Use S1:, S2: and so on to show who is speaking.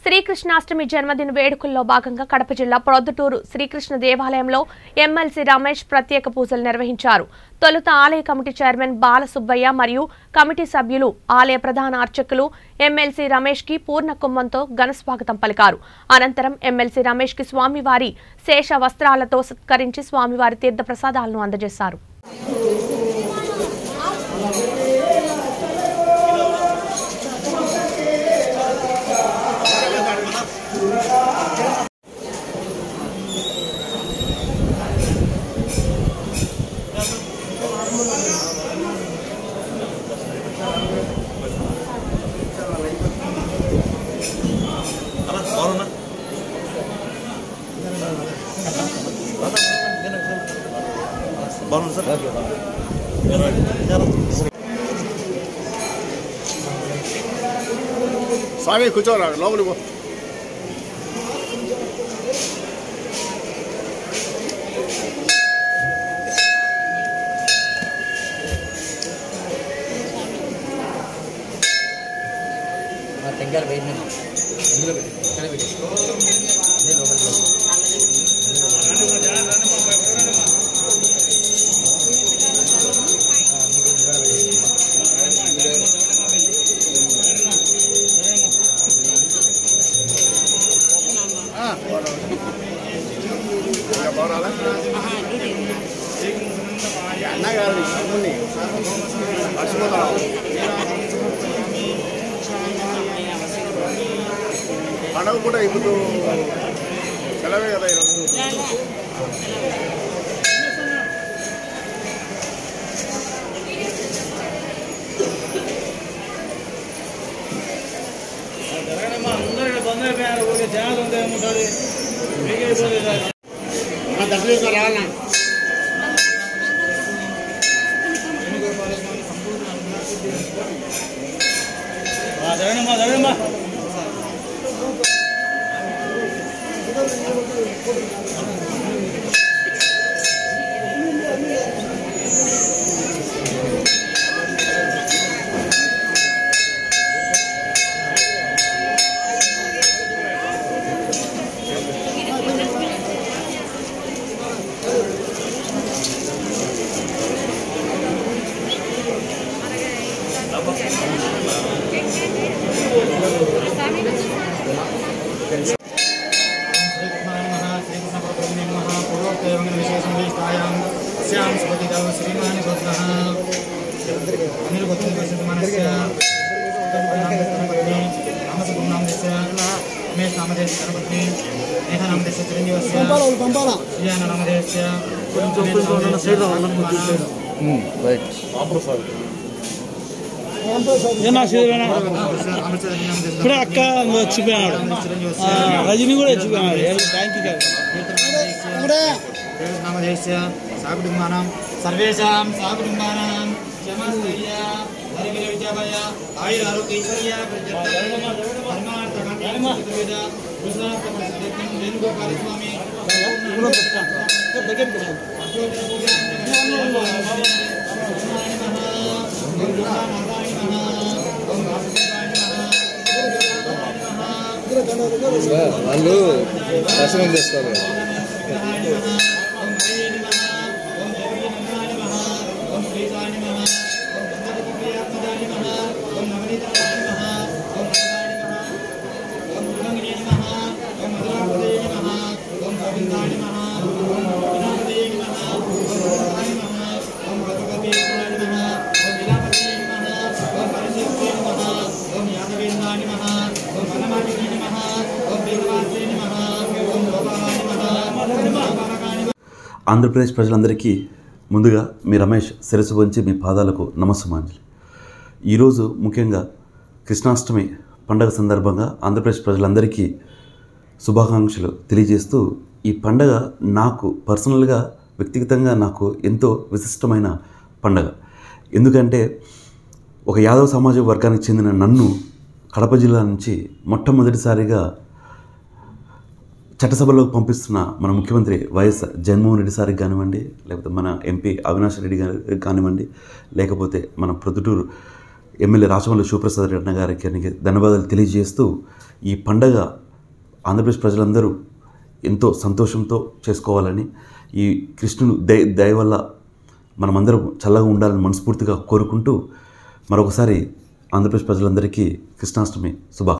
S1: శ్రీకృష్ణాష్టమి జన్మదిన వేడుకల్లో భాగంగా కడప జిల్లా ప్రొద్దుటూరు శ్రీకృష్ణ దేవాలయంలో ఎమ్మెల్సీ రమేష్ ప్రత్యేక పూజలు నిర్వహించారు. తొలుత ఆలయ కమిటీ చైర్మన్ బాలసుబ్బయ్య మరియు కమిటీ సభ్యులు ఆలయ ప్రధాన అర్చకులు ఎమ్మెల్సీ రమేష్ కి పూర్ణ కుంభంతో ఘన స్వాగతం పలికారు. అనంతరం ఎమ్మెల్సీ రమేష్ కి స్వామివారి శేష వస్త్రాలతో సత్కరించి స్వామివారి తీర్థ ప్రసాదాలను అందజేశారు.
S2: స్వామి కూర్చోరా లోపలికి పో.
S3: టెంకాయలు బయట అందులో పెట్టి ఇక్కడ పెట్టి
S2: అన్నగారు పండుగ కూడా ఇప్పుడు సెలవే కదా ఈరోజు. దర్శనం రావాలన్నా
S4: ఇప్పుడు అక్క వచ్చిపోయాడు, రజనీ కూడా వచ్చిపోయాడు.
S3: సాకుటుంబానం సర్వేషాం సాకుటుంబానం క్షమాస్తయ్య హరిగిరి విజయభయ ఆయుర ఆరోగ్య ఐశ్వర్య వేణుగోపాల స్వామి
S5: వాళ్ళు దర్శనం చేసుకోవాలి.
S6: ఆంధ్రప్రదేశ్ ప్రజలందరికీ ముందుగా మీ రమేష్ శిరస్సు వంచి మీ పాదాలకు నమస్సుమాంజలి. ఈరోజు ముఖ్యంగా కృష్ణాష్టమి పండగ సందర్భంగా ఆంధ్రప్రదేశ్ ప్రజలందరికీ శుభాకాంక్షలు తెలియజేస్తూ, ఈ పండగ నాకు పర్సనల్గా వ్యక్తిగతంగా నాకు ఎంతో విశిష్టమైన పండగ. ఎందుకంటే ఒక యాదవ సామాజిక వర్గానికి చెందిన నన్ను కడప జిల్లా నుంచి మొట్టమొదటిసారిగా చట్టసభలోకి పంపిస్తున్న మన ముఖ్యమంత్రి వైఎస్ జగన్మోహన్ రెడ్డి సార్కి కానివ్వండి, లేకపోతే మన ఎంపీ అవినాష్ రెడ్డి గారికి కానివ్వండి, లేకపోతే మన ప్రొద్దుటూరు ఎమ్మెల్యే రాచమల్లి శివప్రసాద్ రెడ్డి గారికి ధన్యవాదాలు తెలియజేస్తూ ఈ పండగ ఆంధ్రప్రదేశ్ ప్రజలందరూ ఎంతో సంతోషంతో చేసుకోవాలని, ఈ కృష్ణుడు దయ వల్ల మనమందరం చల్లగా ఉండాలని మనస్ఫూర్తిగా కోరుకుంటూ మరొకసారి ఆంధ్రప్రదేశ్ ప్రజలందరికీ కృష్ణాష్టమి శుభాకాంక్షలు.